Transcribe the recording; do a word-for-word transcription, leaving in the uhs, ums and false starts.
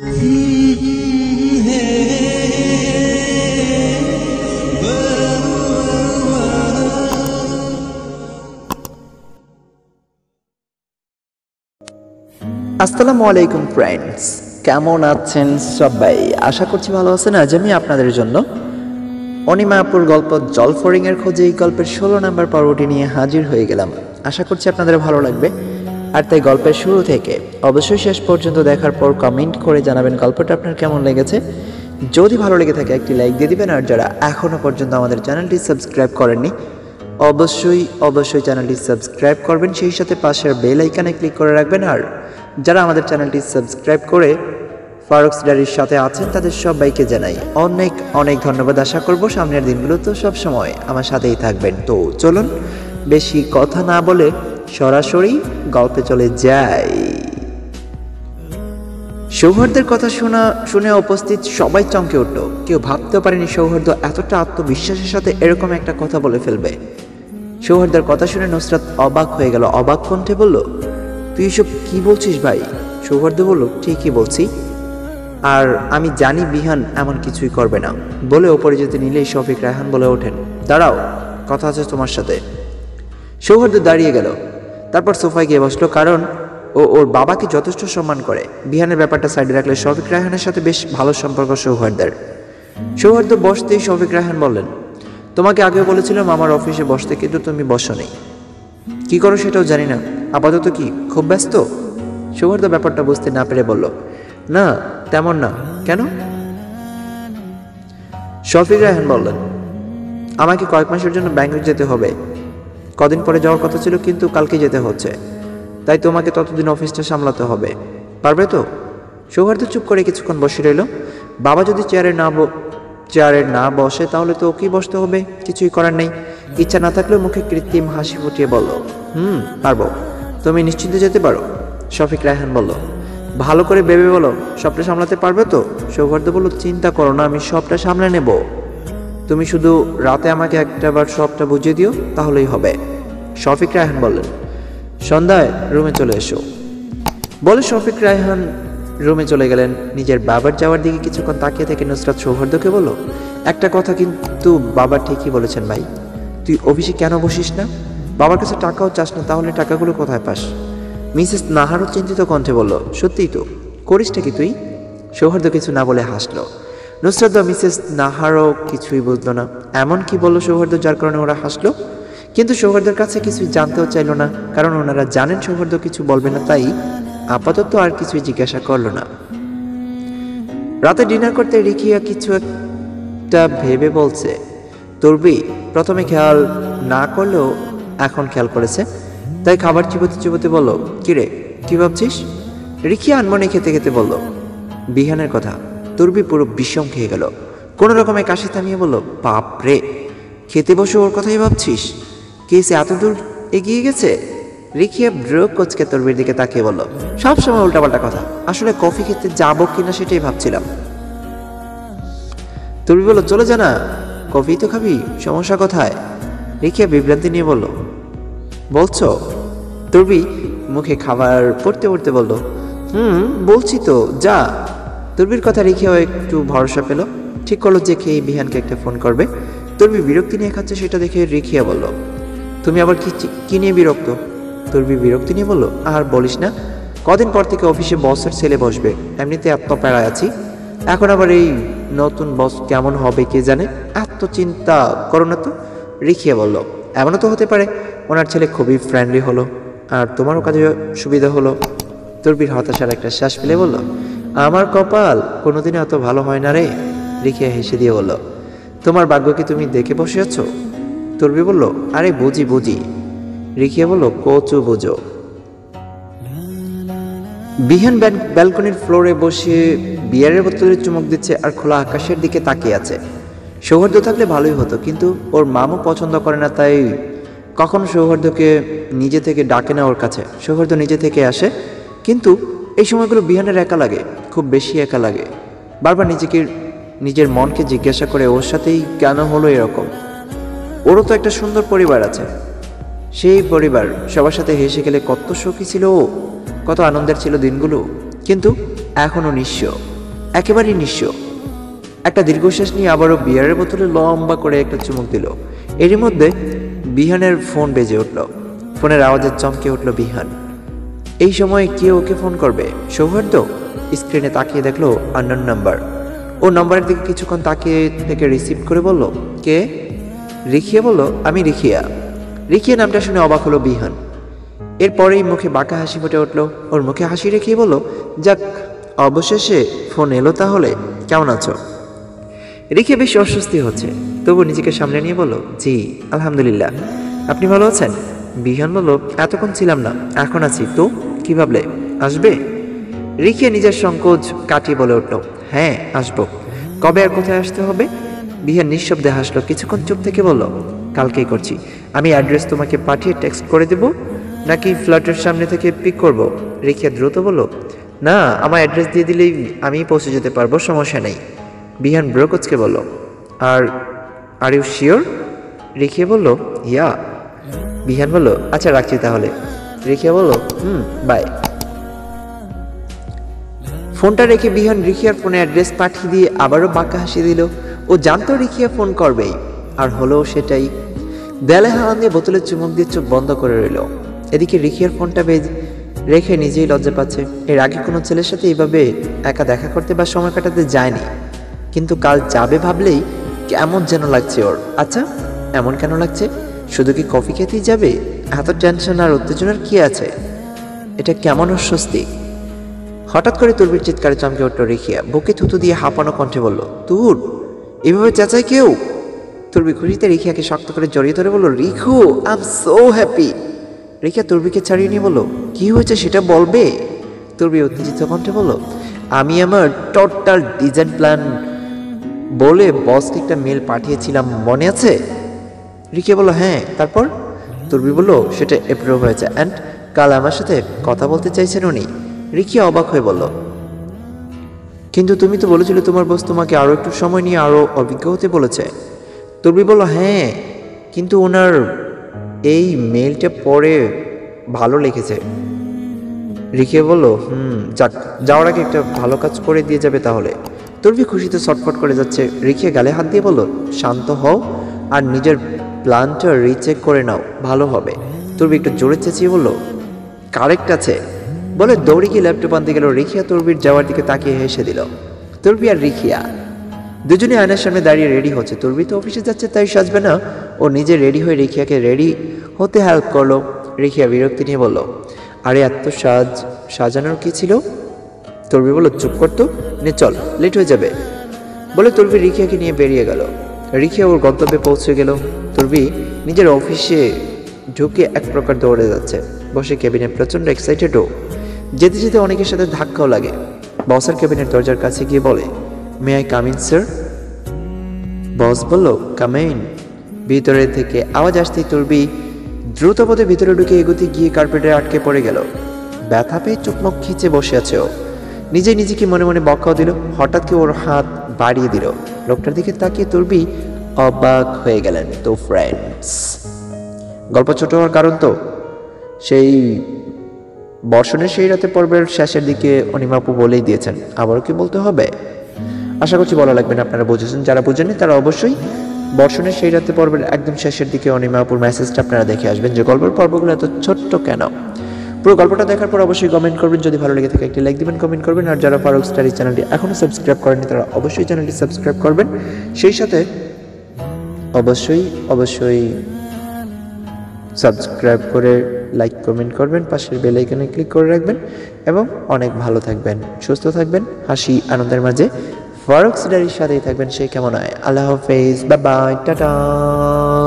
আসসালামু আলাইকুম ফ্রেন্ডস, কেমন আছেন সবাই? আশা করছি ভালো আছেন। আজ আমি আপনাদের জন্য অনিমা আপুর গল্প জলফড়িং এর খোঁজে এই গল্পের ষোলো নম্বর পর্বটি নিয়ে হাজির হয়ে গেলাম। আশা করছি আপনাদের ভালো লাগবে, আর তাই গল্পের শুরু থেকে অবশ্যই শেষ পর্যন্ত দেখার পর কমেন্ট করে জানাবেন গল্পটা আপনার কেমন লেগেছে। যদি ভালো লেগে থাকে একটি লাইক দিয়ে দিবেন, আর যারা এখনও পর্যন্ত আমাদের চ্যানেলটি সাবস্ক্রাইব করেননি অবশ্যই অবশ্যই চ্যানেলটি সাবস্ক্রাইব করবেন, সেই সাথে পাশের বেল আইকনে ক্লিক করে রাখবেন। আর যারা আমাদের চ্যানেলটি সাবস্ক্রাইব করে ফারুকস ডায়েরির সাথে আছেন তাদের সবাইকে জানাই অনেক অনেক ধন্যবাদ। আশা করব সামনের দিনগুলো তো সবসময় আমার সাথেই থাকবেন। তো চলুন বেশি কথা না বলে সরাসরি গল্পে চলে যাই। সৌহার্দ্যের কথা শোনা শুনে উপস্থিত সবাই চমকে উঠল। কেউ ভাবতেও পারেনি সৌহার্দ্য এতটা আত্মবিশ্বাসের সাথে এরকম একটা কথা বলে ফেলবে। সৌহার্দ্যের কথা শুনে নুসরাত অবাক হয়ে গেল। অবাক কণ্ঠে বলল, তুই এসব কি বলছিস ভাই? সৌহার্দ্য বলল, ঠিকই বলছি, আর আমি জানি বিহান এমন কিছুই করবে না। বলে ওপরে যেতে নিলেই শফিক রায়হান বলে ওঠেন, দাঁড়াও, কথা আছে তোমার সাথে। সৌহার্দ্য দাঁড়িয়ে গেল, তারপর সোফায় গিয়ে বসলো, কারণ ও ওর বাবাকে যথেষ্ট সম্মান করে। বিহানের ব্যাপারটা সাইডে রাখলে শফিক রায়হানের সাথে বেশ ভালো সম্পর্ক সৌহার্দ্যের। সৌহার্দ্য বসতেই শফিক রায়হান বললেন, তোমাকে আগেও বলেছিলাম আমার অফিসে বসতে, কিন্তু তুমি বসো নেই। কি করো সেটাও জানি না, আপাতত কি খুব ব্যস্ত? সৌহার্দ্য ব্যাপারটা বুঝতে না পেরে বলল, না তেমন না। কেন? শফিক রায়হান বললেন, আমাকে কয়েক মাসের জন্য ব্যাংকক যেতে হবে। কদিন পরে যাওয়ার কথা ছিল, কিন্তু কালকে যেতে হচ্ছে, তাই তোমাকে ততদিন অফিসটা সামলাতে হবে। পারবে তো? সৌহার্দ্য চুপ করে কিছুক্ষণ বসে রইল। বাবা যদি চেয়ারে না চেয়ারে না বসে তাহলে তো ওকেই বসতে হবে, কিছুই করার নেই। ইচ্ছা না থাকলেও মুখে কৃত্রিম হাসি ফুটিয়ে বলল, হুম পারবো। তুমি নিশ্চিন্তে যেতে পারো? শফিক রায়হান বলল, ভালো করে ভেবে বলো, সবটা সামলাতে পারবে তো? সৌহার্দ্য বলল, চিন্তা করো না, আমি সবটা সামলে নেব। তুমি শুধু রাতে আমাকে একটাবার সবটা বুঝিয়ে দিও, তাহলেই হবে। শফিক রায়হান বললেন, সন্ধ্যায় রুমে চলে এসো। বলে শফিক রায়হান রুমে চলে গেলেন। নিজের বাবার যাওয়ার দিকে কিছুক্ষণ তাকিয়ে থেকে নুসরাত সৌহার্দ্যকে বলল, একটা কথা কিন্তু বাবা ঠিকই বলেছেন ভাই, তুই অফিসে কেন বসিস না? বাবার কাছে টাকাও চাস না, তাহলে টাকাগুলো কোথায় পাস? মিসেস নাহারও চিন্তিত কণ্ঠে বলল, সত্যিই তো, করিসটা কি তুই? সৌহার্দ্য কিছু না বলে হাসলো। নুসরাত বা মিসেস নাহারও কিছুই বুঝলো না এমন কি বলল সৌহার্দ্য, যার কারণে ওরা হাসলো। কিন্তু সৌহার্দ্যের কাছে কিছুই জানতেও চাইল না, কারণ ওনারা জানেন সৌহার্দ্য কিছু বলবে না, তাই আপাতত আর কিছুই জিজ্ঞাসা করলো না। রাতে ডিনার করতে রিকিয়া কিছু একটা ভেবে বলছে, তুর্বি প্রথমে খেয়াল না করলেও এখন খেয়াল করেছে, তাই খাবার চিবোতে চিবোতে বলল, কিরে কি ভাবছিস? রিকিয়া আনমনে খেতে খেতে বলল, বিহানের কথা। তুর্বি পুরো বিষম খেয়ে গেল। কোনো রকমে কাশি থামিয়ে বলল, বাপ রে, খেতে বসে ওর কথাই ভাবছিস? কেসে এত দূর এগিয়ে গেছে? রিকিয়া ব্রো কোচকে তুর্বির দিকে তাকিয়ে বলল, সবসময় উল্টাপাল্টা কথা, আসলে কফি খেতে যাবো কিনা সেটাই ভাবছিলাম। তুর্বি বলল, চলে যা না, কফি তো খাবি, সমস্যা কোথায়? রিকিয়া বিভ্রান্তি নিয়ে বলল, বলছো? তুর্বি মুখে খাবার পড়তে পড়তে বলল, হুম বলছি তো, যা। তুর্বির কথা রিকিয়াও একটু ভরসা পেল, ঠিক করলো যে খেয়ে বিহানকে একটা ফোন করবে। তুর্বি বিরক্তি নিয়ে খাচ্ছে সেটা দেখে রিকিয়া বলল, তুমি আবার কি কি নিয়ে বিরক্ত? তুর্বি বিরক্তি নিয়ে বলল, আর বলিস না, কদিন পর থেকে অফিসে বসের ছেলে বসবে, এমনিতে এত প্যারায় আছি, এখন আবার এই নতুন বস কেমন হবে কে জানে, এত চিন্তা করো না তো। রিকিয়া বলল, এমনও তো হতে পারে ওনার ছেলে খুবই ফ্রেন্ডলি হলো, আর তোমারও কাজে সুবিধা হলো। তুর্বির হতাশার একটা শ্বাস ফেলে বলল, আমার কপাল কোনোদিনও এত ভালো হয় না রে। রিকিয়া হেসে দিয়ে বলল, তোমার ভাগ্য কি তুমি দেখে বসে আছো? তুর্বি বলল, আরে বুঝি বুঝি। রিকিয়া বলল, কচু বুঝো। বিহান ব্যালকনির ফ্লোরে বসে বিয়ারের বোতলের চুমুক দিচ্ছে আর খোলা আকাশের দিকে তাকিয়ে আছে। সৌহার্দ্য থাকলে ভালোই হতো, কিন্তু ওর মামু পছন্দ করে না, তাই কখনো সৌহার্দ্যকে নিজে থেকে ডাকে না ওর কাছে। সৌহার্দ্য নিজে থেকে আসে, কিন্তু এই সময়গুলো বিহানের একা লাগে, খুব বেশি একা লাগে। বারবার নিজেকে নিজের মনকে জিজ্ঞাসা করে, ওর সাথেই কেন হলো এরকম? ওরও তো একটা সুন্দর পরিবার আছে, সেই পরিবার সবার সাথে হেসে গেলে কত সুখী ছিল ও, কত আনন্দের ছিল দিনগুলো, কিন্তু এখনও নিঃস্ব। একেবারেই নিঃস্ব। একটা দীর্ঘশ্বাস নিয়ে আবারও বিয়ারের বোতলে লম্বা করে একটা চুমুক দিল। এরই মধ্যে বিহানের ফোন বেজে উঠল। ফোনের আওয়াজে চমকে উঠল বিহান। এই সময়ে কে ওকে ফোন করবে? সৌহার্দ্য স্ক্রিনে তাকিয়ে দেখলো আননোন নাম্বার। ও নাম্বারের দিকে কিছুক্ষণ তাকিয়ে থেকে রিসিভ করে বলল, কে? রিখিয়া বলল, আমি রিখিয়া। রিখিয়া নামটা শুনে অবাক হলো বিহান। এরপরেই মুখে বাঁকা হাসি ফুটে উঠল। ওর মুখে হাসি রেখেই বলল, যাক, অবশেষে ফোন এলো তাহলে। কেমন আছো? রিখিয়া বেশ অস্বস্তি হচ্ছে, তবু নিজেকে সামনে নিয়ে বলল, জি আলহামদুলিল্লাহ। আপনি ভালো আছেন? বিহান বলল, এতক্ষণ ছিলাম না, এখন আছি। তো কি ভাবলে, আসবে? রিখিয়া নিজের সংকোচ কাটিয়ে বলে উঠল, হ্যাঁ আসবো। কবে আর কোথায় আসতে হবে? বিহান নিঃশব্দে হাসলো। কিছুক্ষণ চুপ থেকে বলল, কালকেই করছি। আমি অ্যাড্রেস তোমাকে পাঠিয়ে টেক্সট করে দেব, নাকি ফ্ল্যাটের সামনে থেকে পিক করব? রিখিয়া দ্রুত বলল, না, আমার অ্যাড্রেস দিয়ে দিলেই আমি পৌঁছে যেতে পারবো, সমস্যা নেই। বিহান ব্রোকোচকে বলল, আর আর ইউ শিওর? রিখিয়া বলল, ইয়া। বিহান বলল, আচ্ছা রাখছি তাহলে। রিখিয়া বলল, হুম, বাই। ফোনটা রেখে বিহান রিখিয়ার ফোনে অ্যাড্রেস পাঠিয়ে দিয়ে আবারও বাঁকা হাসি দিল। ও জানতো রিখিয়া ফোন করবেই, আর হলো সেটাই। দেয়ালে হাওয়া দিয়ে বোতলের চুমুক দিয়ে চোখ বন্ধ করে রইল। এদিকে রিখিয়ার ফোনটা বেজ রেখে নিজেই লজ্জা পাচ্ছে। এর আগে কোনো ছেলের সাথে এইভাবে একা দেখা করতে বা সময় কাটাতে যায়নি, কিন্তু কাল যাবে ভাবলেই কেমন যেন লাগছে ওর। আচ্ছা, এমন কেন লাগছে? শুধু কি কফি খেতেই যাবে? এত টেনশন আর উত্তেজনার কি আছে? এটা কেমন অস্বস্তি। হঠাৎ করে তুর্বির চিৎকারে চমকে উঠল রিখিয়া। বুকে থুতু দিয়ে হাঁপানো কণ্ঠে বলল, তুর, এভাবে চেঁচায় কেউ? তুর্বি খুশিতে রিখিয়াকে শক্ত করে জড়িয়ে ধরে বলল, Rikhu, I am so happy. Rikhiya তুর্বিকে ছাড়িয়ে নিয়ে বলল, কি হয়েছে সেটা বলবে? তুর্বি উত্তেজিত কণ্ঠে বলল, আমি আমার টোটাল ডিজাইন প্ল্যান বলে বসকে একটা মেল পাঠিয়েছিলাম, মনে আছে? রিখিয়া বলল, হ্যাঁ, তারপর? তুর্বি বলল, সেটা অ্যাপ্রুভ হয়েছে, অ্যান্ড কাল আমার সাথে কথা বলতে চাইছেন উনি। রিখিয়া অবাক হয়ে বলল, কিন্তু তুমি তো বলেছিলে তোমার বস তোমাকে আরো একটু সময় নিয়ে আরো অভিজ্ঞ হতে বলেছে। তুর্বি বলল, হ্যাঁ, কিন্তু ওনার এই মেলটা পড়ে ভালো লেগেছে। রিখিয়া বলল, হুম, যাক, যাওয়ার আগে একটা ভালো কাজ করে দিয়ে যাবে তাহলে। তুর্বি খুশিতে ছটফট করে যাচ্ছে। রিখিয়া গালে হাত দিয়ে বলল, শান্ত হও আর নিজের প্ল্যানটা রিচেক করে নাও, ভালো হবে। তুর্বি একটু জোরে চেঁচিয়ে বলল, কারেক্ট আছে বলে দৌড়ে গিয়ে ল্যাপটপ আনতে গেল। রিখিয়া তুর্বির যাওয়ার দিকে তাকিয়ে হেসে দিল। তুর্বি আর রিখিয়া দুজনে আয়নার সামনে দাঁড়িয়ে রেডি হচ্ছে। তুর্বি তো অফিসে যাচ্ছে, তাই সাজবে না, ও নিজে রেডি হয়ে রিখিয়াকে রেডি হতে হেল্প করলো। রিখিয়া বিরক্তি নিয়ে বলল, আরে এত সাজ সাজানোর কি ছিল? তুর্বি বলল, চুপ করতো, নে চল, লেট হয়ে যাবে বলে তুর্বি রিখিয়াকে নিয়ে বেরিয়ে গেল। রিখিয়া ওর গন্তব্যে পৌঁছে গেল। তুর্বি নিজের অফিসে ঢুকে এক প্রকার দৌড়ে যাচ্ছে। বসে কেবিনে প্রচন্ড এক্সাইটেডও। যেতে যেতে অনেকের সাথে ধাক্কাও লাগে। বসের কেবিনের দরজার কাছে গিয়ে বলে, may I come in sir? Boss বলল, কাম ইন। ভিতরে থেকে আওয়াজ আসতেই তুর্বি দ্রুত পথে ভিতরে ঢুকে এগোতে গিয়ে কার্পেটে আটকে পড়ে গেল। ব্যথা পেয়ে চোখমুখ খিচে বসে আছে ও। নিজে নিজেকে মনে মনে বকাও দিল। হঠাৎ কি ওর হাত বাড়িয়ে দিল। লোকটার দিকে তাকিয়ে তুর্বি অবাক হয়ে গেলেন। তো ফ্রেন্ডস, গল্প ছোট হওয়ার কারণ তো সেই বর্ষণের সেই রাতে পর্বের শেষের দিকে অনিমাপু বলেই দিয়েছেন, আবারও কি বলতে হবে? আশা করছি বলা লাগবে না, আপনারা বুঝেছেন। যারা বুঝেননি তারা অবশ্যই বর্ষণের সেই রাতে পর্বের একদম শেষের দিকে অনিমাপুর মেসেজটা আপনারা দেখে আসবেন যে গল্পের পর্বগুলো এত ছোট্ট কেন। পুরো গল্পটা দেখার পর অবশ্যই কমেন্ট করবেন। যদি ভালো লেগে থাকে একটি লাইক দিবেন, কমেন্ট করবেন। আর যারা ফারুক স্টাডি চ্যানেলটি এখনও সাবস্ক্রাইব করেননি তারা অবশ্যই চ্যানেলটি সাবস্ক্রাইব করবেন। সেই সাথে অবশ্যই অবশ্যই সাবস্ক্রাইব করে লাইক কমেন্ট করবেন, পাশের বেল আইকনে ক্লিক করে রাখবেন এবং অনেক ভালো থাকবেন, সুস্থ থাকবেন, হাসি আনন্দের মাঝে ফারুক স্টাডির সাথেই থাকবেন। সেই কেমন হয়? আল্লাহ হাফেজ, বাই বাই, টাটা।